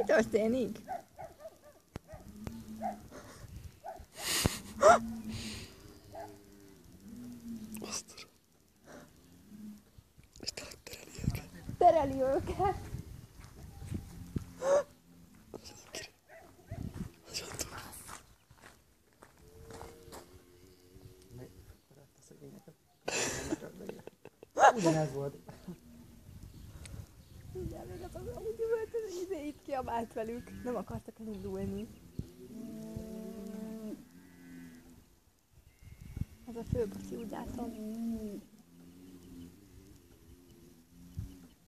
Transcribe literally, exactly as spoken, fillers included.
történik? Azt és tényleg tereli őket. Tereli őket. Nagyon túl. Ugyanez volt. Mindjárt még az az úgy volt, hogy izé itt kiabált velük. Nem akartak elindulni. Ez a főbaszi, úgy látom.